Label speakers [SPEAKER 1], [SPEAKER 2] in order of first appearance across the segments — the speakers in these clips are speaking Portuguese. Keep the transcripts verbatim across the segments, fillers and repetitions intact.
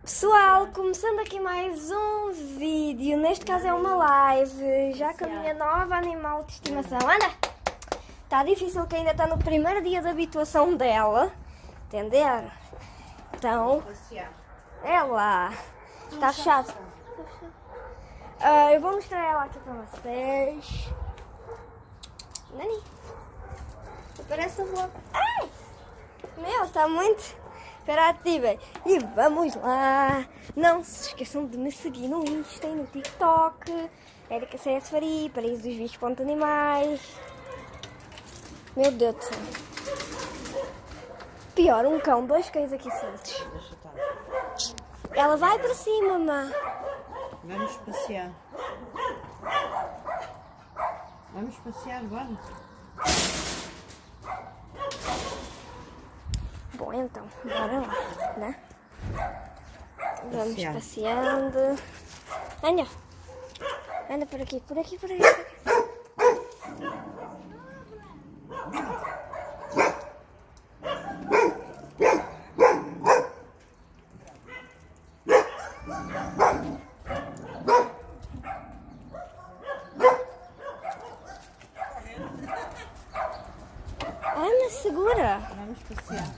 [SPEAKER 1] Pessoal, começando aqui mais um vídeo, neste caso é uma live, já com a minha nova animal de estimação. Anda! Está difícil que ainda está no primeiro dia de habituação dela, entenderam? Então, é lá, está chato. Uh, eu vou mostrar ela aqui para vocês. Nani, parece a vlog. Ai! Meu, está muito hiperativa. E vamos lá. Não se esqueçam de me seguir no Insta e no TikTok. Erika C S Faria, Paraíso dos Bichos ponto animais. Meu Deus do céu. Pior, um cão, dois cães aqui soltos. Ela vai para cima, mamãe.
[SPEAKER 2] Vamos passear. Vamos passear, vamos.
[SPEAKER 1] Bom, então, bora lá, né? Vamos passear. Passeando. Anda. Anda por aqui, por aqui, por aqui. Por aqui. Ana, segura.
[SPEAKER 2] Vamos passear.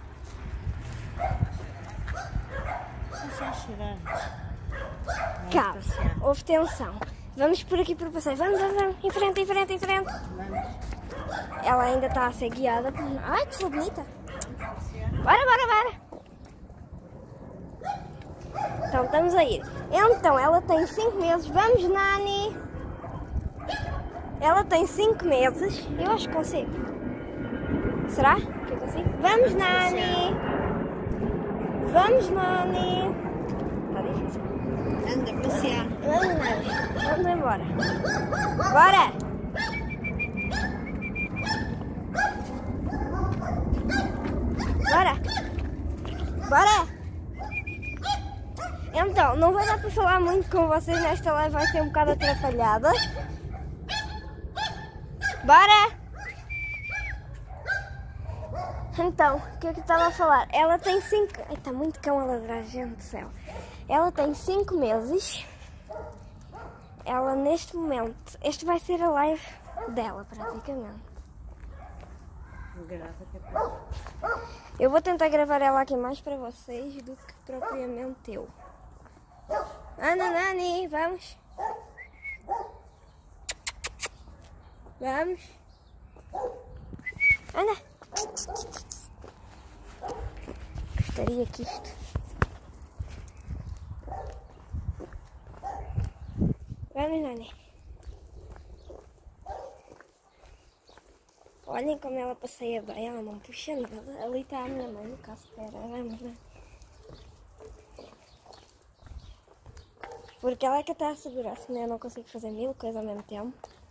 [SPEAKER 2] Não chorar.
[SPEAKER 1] Calma, houve tensão. Vamos por aqui por passeio. Vamos, vamos, vamos. Em frente, em frente, em frente.
[SPEAKER 2] Vamos.
[SPEAKER 1] Ela ainda está a ser guiada por... Ai, que bonita. Bora, bora, bora. Então, estamos a ir. Então, ela tem cinco meses. Vamos, Nani. Ela tem cinco meses. Eu acho que consigo. Será que eu consigo? Vamos, Nani. Vamos, Nani. Está difícil.
[SPEAKER 2] Anda, passear.
[SPEAKER 1] Vamos, Nani. Vamos embora. Bora. Bora. Bora. Então, não vai dar para falar muito com vocês nesta live, vai ser um bocado atrapalhada. Bora. Então, o que é que eu estava a falar? Ela tem cinco... Ai, está muito cão a ladrar, gente do céu. Ela tem cinco meses. Ela, neste momento... Este vai ser a live dela, praticamente. Eu vou tentar gravar ela aqui mais para vocês do que propriamente eu. Ana, Nani, vamos. Vamos. Anda. Gostaria que isto... Vamos, Nani. Olhem como ela passeia bem, ela não puxa nada. Ali está a minha mãe, no caso, espera, vamos, Nani. Porque ela é que está a segurar, senão eu não consigo fazer mil coisas ao mesmo tempo.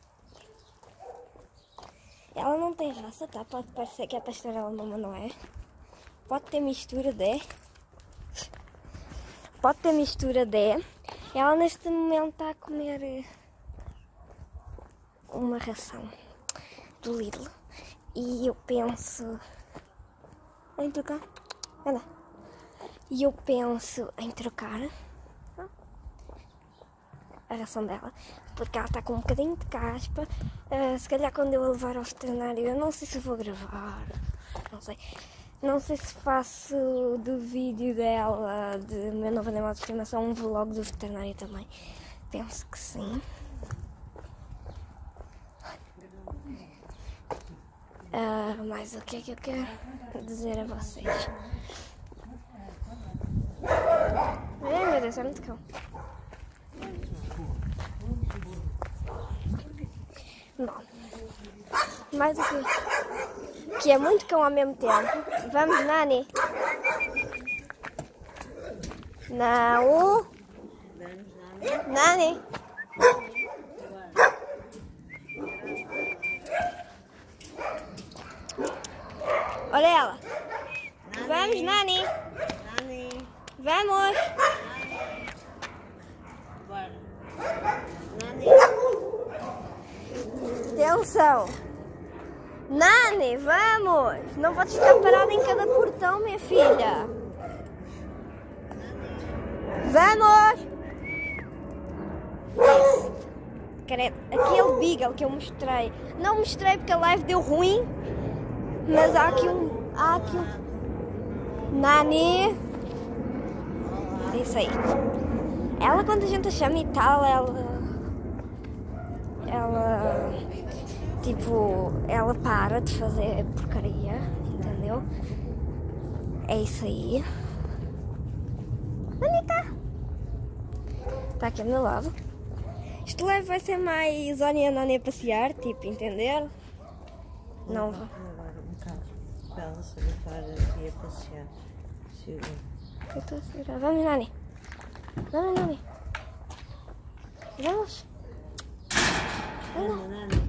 [SPEAKER 1] Ela não tem raça, tá? Pode parecer que é pastor alemão, mas não é. Pode ter mistura de... Pode ter mistura de... Ela neste momento está a comer uma ração do Lidl. E eu penso... em trocar. Anda. E eu penso em trocar a ração dela, porque ela está com um bocadinho de caspa. Uh, se calhar quando eu a levar ao veterinário, eu não sei se vou gravar, não sei. Não sei se faço do vídeo dela, de meu novo animal de estimação, um vlog do veterinário também. Penso que sim. Uh, mas o que é que eu quero dizer a vocês? Ai meu Deus, é muito cão. Bom, mais o que? Que é muito cão ao mesmo tempo. Vamos, Nani. Não. Nani. Olha ela. Vamos, Nani.
[SPEAKER 2] Nani.
[SPEAKER 1] Vamos.
[SPEAKER 2] Bora. Nani.
[SPEAKER 1] Atenção. Nani, vamos. Não podes ficar parada em cada portão, minha filha. Vamos! Isso. Aquele Beagle que eu mostrei. Não mostrei porque a live deu ruim. Mas há aqui um... Há aqui um... Nani. É isso aí. Ela, quando a gente a chama e tal, ela... Ela... Tipo... Ela para de fazer porcaria. Entendeu? É isso aí. Bonita! Está aqui ao meu lado. Este live vai ser mais Zónia e a Nani a passear, tipo, entender? Não vou.
[SPEAKER 2] Agora um bocado para ela se habituar aqui a passear.
[SPEAKER 1] Eu estou a segurar. Vamos, Nani. Vamos, Nani. Vamos.
[SPEAKER 2] Anda, Nani.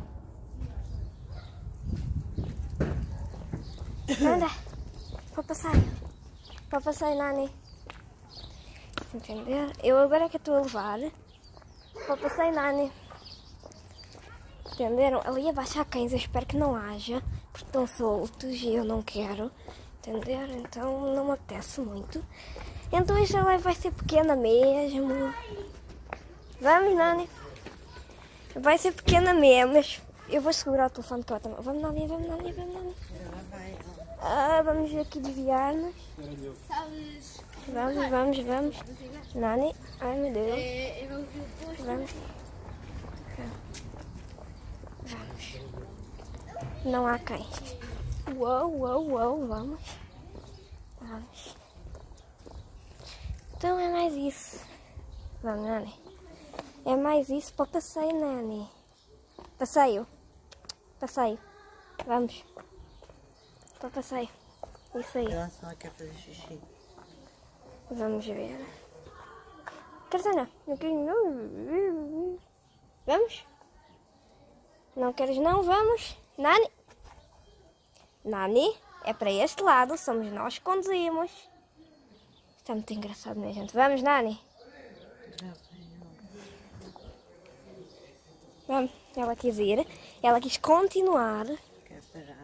[SPEAKER 1] Anda. Para passeio. Para passeio, Nani. Entender? Eu agora é que estou a levar. Para passeio, Nani. Entenderam? Ali abaixo há cães, eu espero que não haja, porque estão soltos e eu não quero. Entenderam? Então não me apetece muito. Então esta live vai ser pequena mesmo. Vamos, Nani. Vai ser pequena mesmo, mas eu vou segurar o telefone que eu também. Vamos, Nani, vamos, Nani, vamos, Nani. Ah, vamos aqui desviar-nos. Vamos, vamos, vamos. Nani, ai meu Deus. Vamos. Vamos. Não há cães. Uou, uou, uou, vamos. Vamos. Então é mais isso. Vamos, Nani. É mais isso para passeio, Nani. Passeio. Passeio. Vamos. Para passeio. Isso aí.
[SPEAKER 2] Ela só quer fazer xixi.
[SPEAKER 1] Vamos ver. Quer dizer, não. Não queres não. Vamos? Não queres não? Vamos. Nani. Nani. É para este lado. Somos nós que conduzimos. Está muito engraçado, minha gente. Vamos, Nani. Vamos. Ela quis ir. Ela quis continuar.
[SPEAKER 2] Quer parar.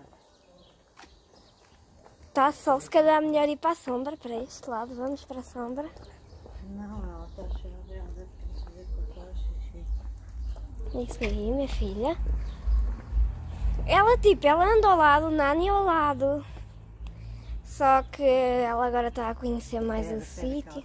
[SPEAKER 1] Está sol, se calhar melhor ir para a sombra, para este lado. Vamos para a sombra.
[SPEAKER 2] Não, ela está a chorar. Ela deve fazer cocô, xixi.
[SPEAKER 1] Isso aí, minha filha. Ela, tipo, ela anda ao lado, Nani ao lado. Só que ela agora está a conhecer mais o sítio.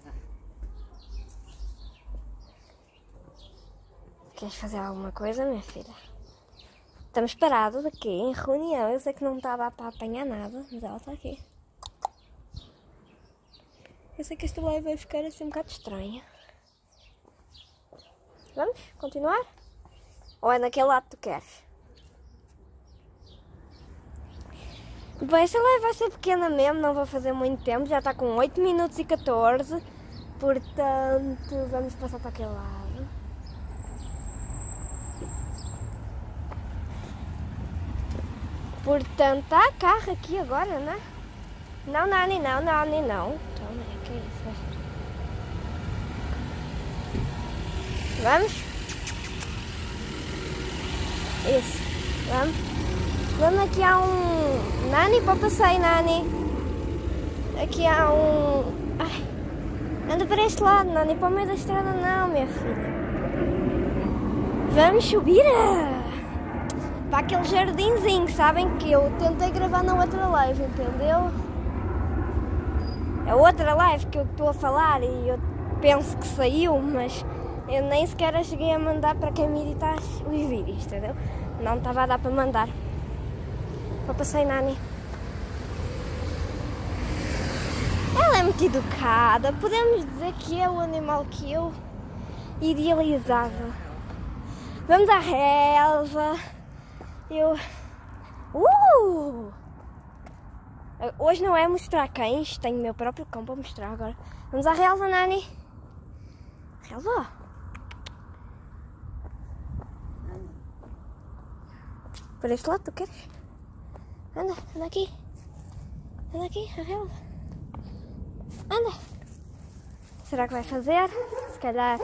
[SPEAKER 1] Queres fazer alguma coisa, minha filha? Estamos parados aqui em reunião. Eu sei que não estava para apanhar nada, mas ela está aqui. Eu sei que esta live vai ficar assim um bocado estranha. Vamos continuar? Ou é naquele lado que tu queres? Bem, esta live vai ser pequena mesmo, não vou fazer muito tempo. Já está com oito minutos e catorze. Portanto, vamos passar para aquele lado. Portanto, há carro aqui agora, né? Não, Nani, não, Nani, não. Então, é que é isso, vai. Vamos? Isso, vamos. Vamos, aqui há um... Nani, para passeio, Nani. Aqui há um... Ai. Anda para este lado, Nani, para o meio da estrada não, minha filha. Vamos subir para aquele jardinzinho, sabem que eu tentei gravar na outra live, entendeu? É outra live que eu estou a falar e eu penso que saiu, mas eu nem sequer cheguei a mandar para quem me editar os vídeos, entendeu? Não estava a dar para mandar. Para passeio, Nani. Ela é muito educada, podemos dizer que é o animal que eu idealizava. Vamos à relva. Eu... Uh! Hoje não é mostrar cães, tenho o meu próprio cão para mostrar agora. Vamos à relva, Nani. Relva. Por este lado, tu queres? Anda, anda aqui. Anda aqui, a relva. Anda. Será que vai fazer? Se calhar...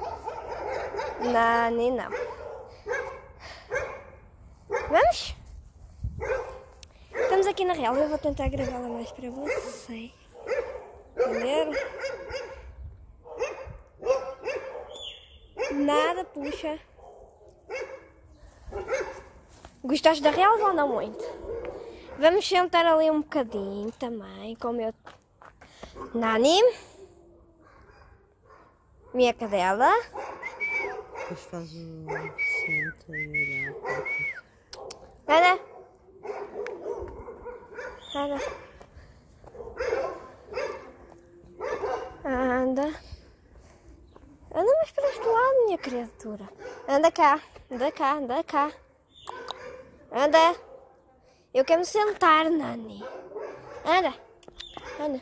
[SPEAKER 1] Nani, não. Vamos? Estamos aqui na relva, eu vou tentar gravá-la mais para vocês. Entenderam? puxa. Gostaste da relva ou não muito? Vamos sentar ali um bocadinho também com o meu Nani. Minha cadela.
[SPEAKER 2] Depois faz o centro e olhar.
[SPEAKER 1] Anda. Anda. Anda. Anda mais para este lado, minha criatura. Anda cá. Anda cá. Anda cá. Anda. Eu quero me sentar, Nani. Anda. Anda.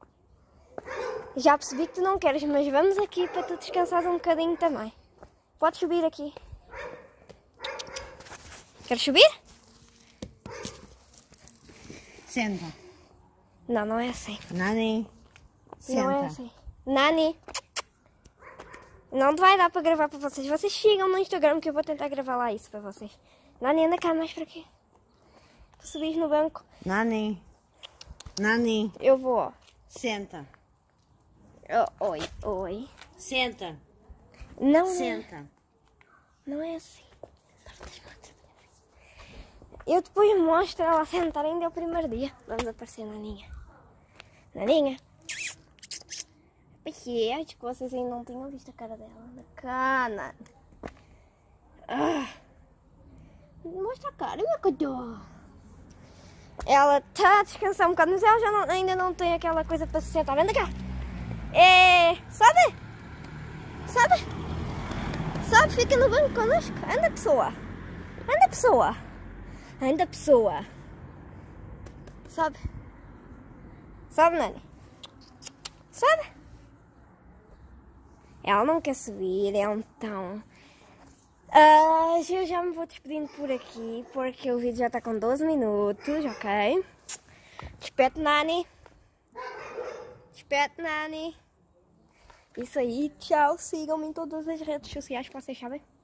[SPEAKER 1] Já percebi que tu não queres, mas vamos aqui para tu descansares um bocadinho também. Podes subir aqui. Queres subir?
[SPEAKER 2] Senta.
[SPEAKER 1] Não, não é assim.
[SPEAKER 2] Nani. Senta.
[SPEAKER 1] Não é assim. Nani. Não te vai dar para gravar para vocês. Vocês sigam no Instagram que eu vou tentar gravar lá isso para vocês. Nani, anda cá mais para aqui. Tu subis no banco.
[SPEAKER 2] Nani. Nani.
[SPEAKER 1] Eu vou.
[SPEAKER 2] Senta.
[SPEAKER 1] Oh, oi, oi.
[SPEAKER 2] Senta.
[SPEAKER 1] Não
[SPEAKER 2] Senta.
[SPEAKER 1] é. Não é assim. Eu depois mostro ela sentar ainda é o primeiro dia. Vamos aparecer, Naninha. Naninha. Porque acho que vocês ainda não tinham visto a cara dela. Na cana. Ah. Mostra a cara, minha cadê? Ela está a descansar um bocado, mas ela já não, ainda não tem aquela coisa para se sentar. Anda cá. É, sobe. Sobe. Sobe, fica no banco connosco. Anda, pessoa. Anda, pessoa. Anda, pessoa. Sobe. Sobe, Nani. Sobe. Ela não quer subir, então... Uh, eu já me vou despedindo por aqui, porque o vídeo já está com doze minutos, ok? Despete, Nani. Despete, Nani. Isso aí, tchau. Sigam-me em todas as redes sociais que vocês sabem.